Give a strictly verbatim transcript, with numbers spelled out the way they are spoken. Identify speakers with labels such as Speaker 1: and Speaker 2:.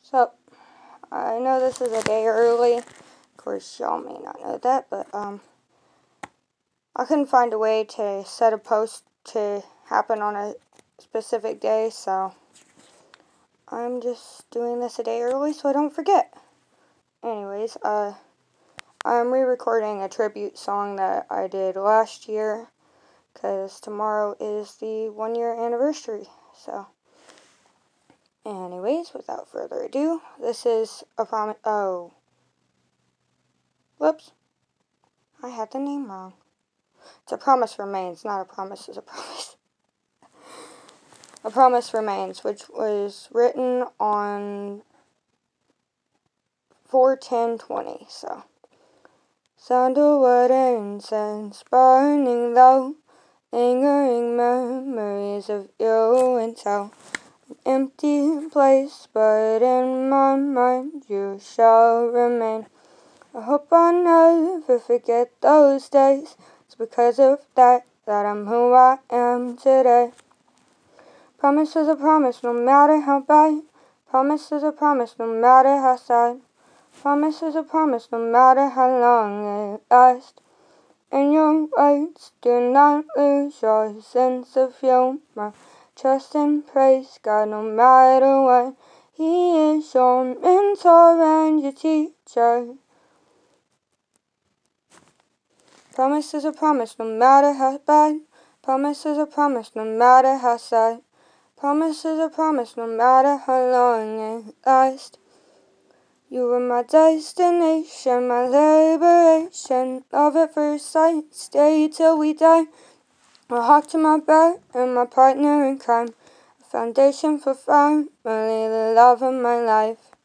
Speaker 1: So, I know this is a day early. Of course, y'all may not know that, but um, I couldn't find a way to set a post to happen on a specific day, so I'm just doing this a day early so I don't forget. Anyways, uh, I'm re-recording a tribute song that I did last year, because tomorrow is the one year anniversary, so. Anyways, without further ado, this is a promise. Oh. Whoops. I had the name wrong. It's A Promise Remains, not A Promise is a Promise. A Promise Remains, which was written on four ten twenty, so. Sandalwood and incense burning low, lingering memories of you until an empty place, but in my mind you shall remain. I hope I never forget those days. It's because of that that I'm who I am today. Promise is a promise, no matter how bad. Promise is a promise, no matter how sad. Promise is a promise, no matter how long it lasts. In your words, do not lose your sense of humor. Trust and praise God no matter what. He is your mentor and your teacher. Promise is a promise, no matter how bad. Promise is a promise, no matter how sad. Promise is a promise, no matter how long it lasts. You were my destination, my liberation. Love at first sight, stay till we die. A hawk to my back and my partner in crime. A foundation for family, the love of my life.